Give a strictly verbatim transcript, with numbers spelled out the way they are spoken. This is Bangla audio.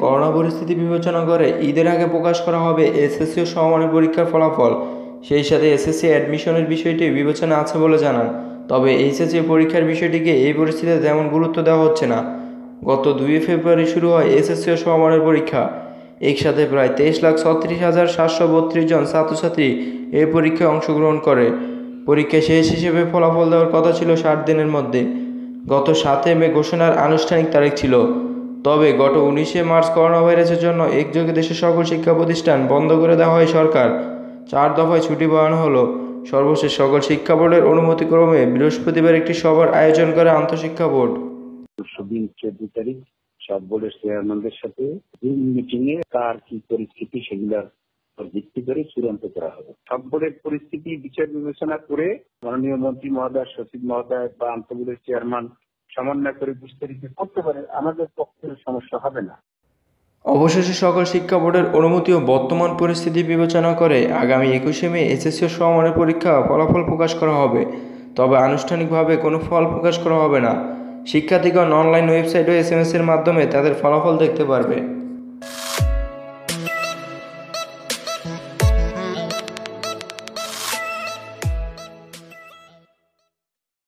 করোনা পরিস্থিতি বিবেচনা করে ঈদের আগে প্রকাশ করা হবে এসএসসি ও সমমানের পরীক্ষার ফলাফল। সেই সাথে এসএসসি অ্যাডমিশনের বিষয়টি বিবেচনা আছে বলে জানান। তবে এইচএসসি পরীক্ষার বিষয়টিকে এই পরিস্থিতিতে তেমন গুরুত্ব দেওয়া হচ্ছে না। গত দুই ফেব্রুয়ারি শুরু হয় এসএসসি ও সমমানের পরীক্ষা। একসাথে প্রায় তেইশ লাখ ছত্রিশ হাজার সাতশো বত্রিশ জন ছাত্রছাত্রী এই পরীক্ষায় অংশগ্রহণ করে। পরীক্ষা শেষ হিসেবে ফলাফল দেওয়ার কথা ছিল ষাট দিনের মধ্যে। গত সাতই মে ঘোষণার আনুষ্ঠানিক তারিখ ছিল। তবে গত উনিশে মার্চ করোনা ভাইরাসের জন্য একযোগে দেশের সকল শিক্ষা প্রতিষ্ঠান বন্ধ করে দেওয়া হয় সরকার। চার দফায় ছুটি বাড়ানো হলো। সর্বশেষ সকল শিক্ষা বোর্ডের অনুমতিক্রমে বৃহস্পতিবার একটি সভার আয়োজন করে আন্তঃশিক্ষা বোর্ড। চোদ্দ তারিখ সব বোর্ডের চেয়ারম্যানদের সাথে জুম মিটিং এ কার কি পরিস্থিতি সেগুলার ভিত্তি করে চূড়ান্ত করা হবে। সব বোর্ডের পরিস্থিতি বিচার বিবেচনা করে মাননীয় মন্ত্রী মহোদয়, সচিব মহোদয় বা আন্তঃবোর্ডের চেয়ারম্যান সমন্বয় করে বিস্তারিত করতে পারে, আমাদের পক্ষে সমস্যা হবে না। অবশেষে সকল শিক্ষা বোর্ডের অনুমতি ও বর্তমান পরিস্থিতি বিবেচনা করে আগামী একুশে মে এসএসসি ও সমমানের পরীক্ষা ফলাফল প্রকাশ করা হবে। তবে আনুষ্ঠানিকভাবে কোনো ফল প্রকাশ করা হবে না। শিক্ষার্থীগণ অনলাইন ওয়েবসাইট ও এস এম এস এর মাধ্যমে তাদের ফলাফল দেখতে পারবে।